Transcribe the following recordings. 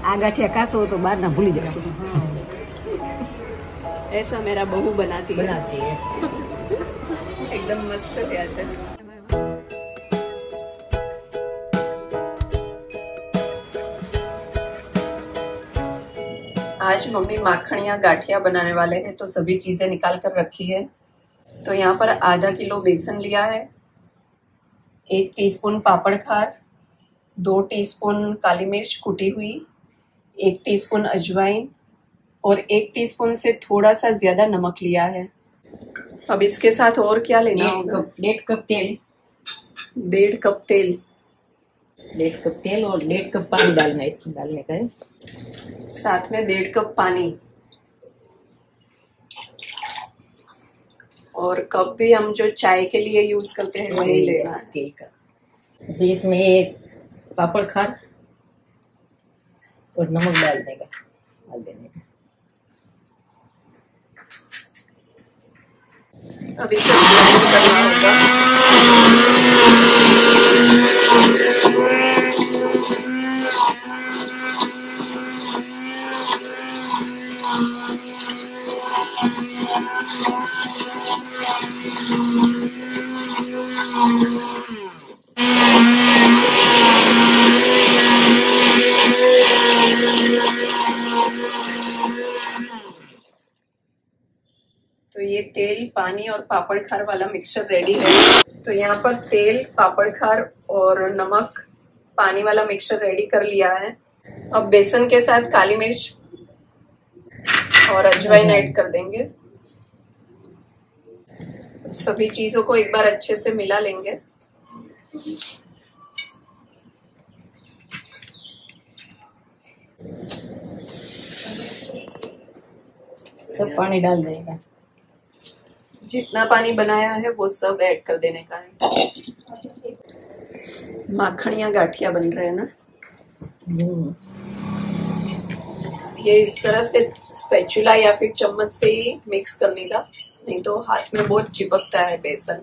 आ गाठिया कासो तो बार ना भूली जशो। ऐसा मेरा बहू बनाती है एकदम मस्त है। आज मम्मी माखणिया गाठिया बनाने वाले हैं, तो सभी चीजें निकाल कर रखी है। तो यहाँ पर आधा किलो बेसन लिया है, 1 टीस्पून पापड़ खार, 2 टीस्पून काली मिर्च कुटी हुई, 1 टीस्पून अजवाइन और 1 टीस्पून से थोड़ा सा ज्यादा नमक लिया है। अब इसके साथ और क्या लेना होगा? 1.5 कप तेल, 1.5 कप तेल, 1.5 कप तेल और 1.5 कप पानी डालना है। इसमें डालने का है, साथ में 1.5 कप पानी। और कप भी हम जो चाय के लिए यूज करते हैं वही लेना है, स्टील का। अभी इसमें एक पापड़ खार और नमक डाल देने का। अब इसे ब्लेंड करना होगा। तो ये तेल, पानी और पापड़ खार वाला मिक्सचर रेडी है। तो यहाँ पर तेल, पापड़ खार और नमक, पानी वाला मिक्सचर रेडी कर लिया है। अब बेसन के साथ काली मिर्च और अजवाइन ऐड कर देंगे। सभी चीजों को एक बार अच्छे से मिला लेंगे। सब पानी डाल देगा। जितना पानी बनाया है वो सब ऐड कर देने का है। माखणिया गाठिया बन रहे हैं ना। ये इस तरह से स्पैचुला या फिर चम्मच से ही मिक्स करने का, नहीं तो हाथ में बहुत चिपकता है बेसन।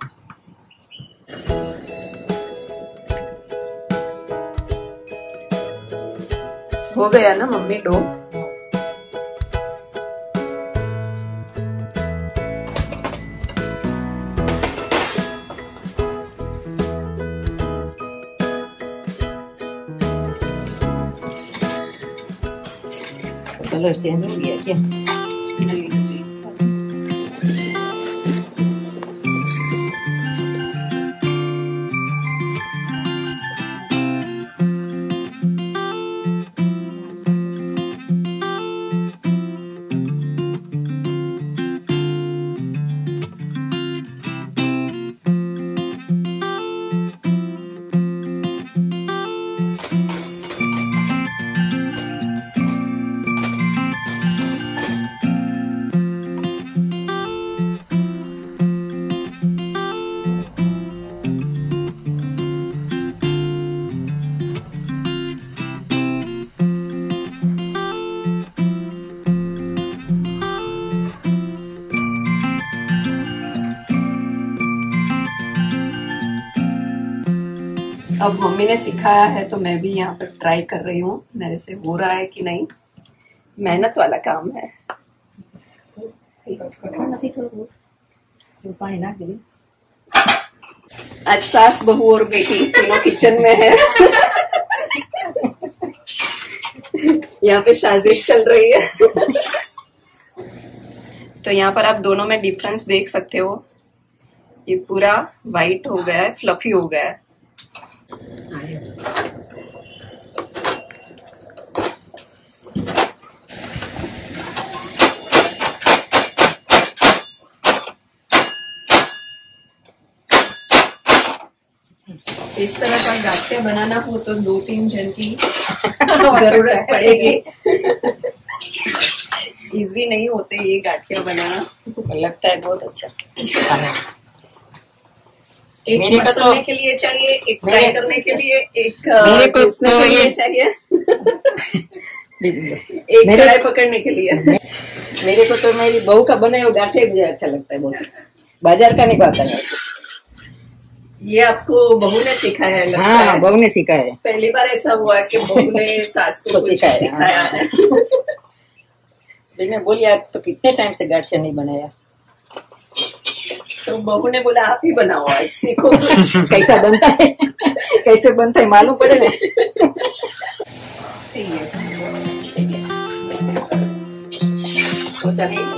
हो गया ना मम्मी डो? कलर चेंज हो गया क्या? नहीं जी। अब मम्मी ने सिखाया है तो मैं भी यहाँ पर ट्राई कर रही हूँ, मेरे से हो रहा है कि नहीं। मेहनत वाला काम है। पानी नाख दे। आज सास, बहू और बेटी तीनों किचन में है। यहाँ पे साजिश चल रही है। तो यहाँ पर आप दोनों में डिफरेंस देख सकते हो। ये पूरा वाइट हो गया है, फ्लफी हो गया है। इस तरह का गाठिया बनाना हो तो 2-3 जन की जरूरत पड़ेगी। इजी नहीं होते ये गाठिया बनाना। लगता है बहुत अच्छा। एक मसलने के लिए चाहिए, एक फ्राई करने के लिए, एक पीसने के लिए चाहिए, एक कढ़ाई पकड़ने के लिए। मेरे को तो मेरी बहू का बनाया हुआ गाठिया भी अच्छा लगता है बहुत। बाजार का नहीं पाता है। ये आपको बहू ने सिखाया है लगता हाँ, है। बहू ने सिखाया है। पहली बार ऐसा हुआ कि बहू ने सास को कुछ सिखाया है। मैंने बोली यार तो कितने टाइम से गाठिया नहीं बनाया, तो बहू ने बोला आप ही बनाओ, आज सीखो कुछ। कैसा बनता है कैसे बनता है मालूम पड़े ना। ठीक है, ठीक है। सोचा नहीं।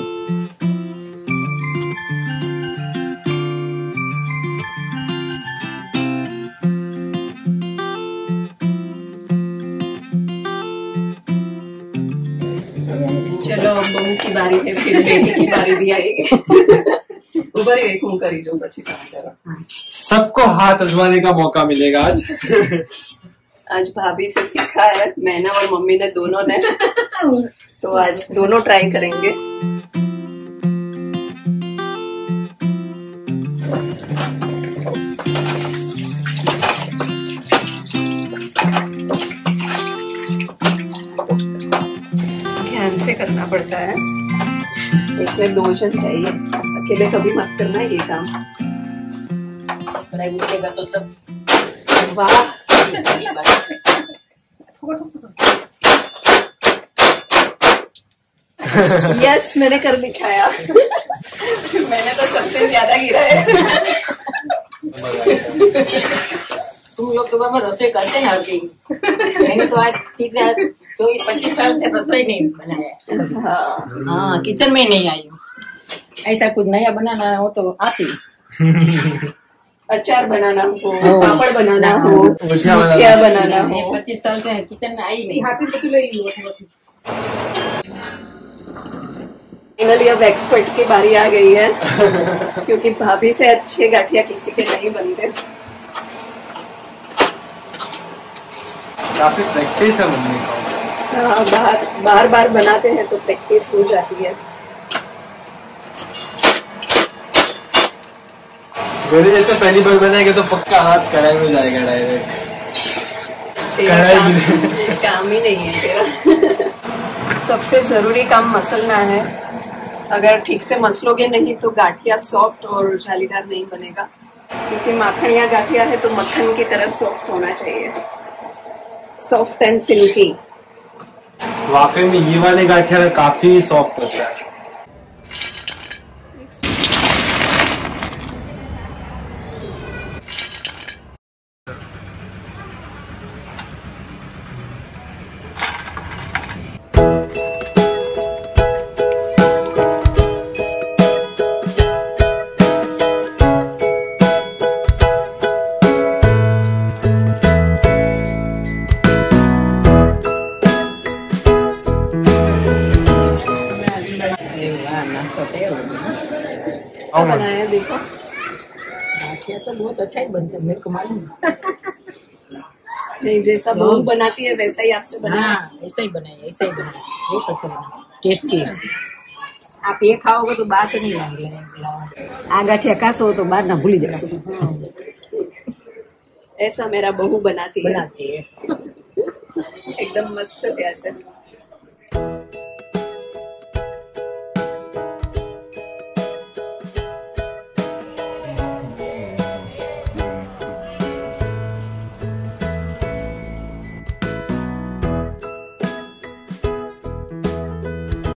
चलो अब बहू की बारी है, फिर बेटी की बारी भी आएगी। उबर एक हूँ करी जो बची काम। सबको हाथ आजमाने का मौका मिलेगा आज। आज भाभी से सीखा है, मैंने और मम्मी ने दोनों ने, तो आज दोनों ट्राई करेंगे। ध्यान से करना पड़ता है, इसमें 2 जन चाहिए, अकेले कभी मत करना ये काम। बनाई उठेगा तो सब। वाह, यस मैंने कर दिखाया। मैंने तो सबसे ज्यादा गिरा है। तुम लोग तो बाबा रसोई करते हैं हर दिन। मैंने तो आज 24-25 साल से रसोई नहीं बनाया। हाँ, हाँ, किचन में ही नहीं आई हूँ। ऐसा कुछ नया बनाना हो तो आती। अचार बनाना हो, हाँ। पापड़ बनाना हो, मुठिया बनाना मुठिया बनाना मैं हो। 25 साल से किचन में आई नहीं। फाइनली अब एक्सपर्ट की बारी आ गई है, क्योंकि भाभी से अच्छे गाठिया किसी के नहीं बनते। काफी प्रैक्टिस है मम्मी को। हाँ, बार बार बनाते हैं तो प्रैक्टिस हो जाती है। मेरे जैसे पहली बार बनाएगा तो पक्का हाथ कढ़ाई में जाएगा डायरेक्ट। तेरा कढ़ाई काम ही नहीं है तेरा। सबसे जरूरी काम मसलना है। अगर ठीक से मसलोगे नहीं तो गाठिया सॉफ्ट और जालीदार नहीं बनेगा, क्योंकि माखन या गाठिया है तो मक्खन की तरह सॉफ्ट होना चाहिए, सॉफ्ट एंड सिल्की। वाकई में ये वाले गाठिया काफी सॉफ्ट होता है। नाश्ता तैयार हो गया। क्या बनाया देखो। गाठिया तो बहुत अच्छा ही बनता है, मेरे को मालूम है। नहीं, जैसा बहू बनाती है वैसा ही आपसे बना। हाँ, ऐसा ही बनाइए, ऐसा ही बनाइए, बहुत अच्छा बना, टेस्टी है। आप ये खाओगे तो बाहर से नहीं लाएंगे। आ गाठिया खासो तो बाहर ना भूली जाओ। ऐसा मेरा बहू बनाती है, बनाती है। एकदम मस्त प्याज है।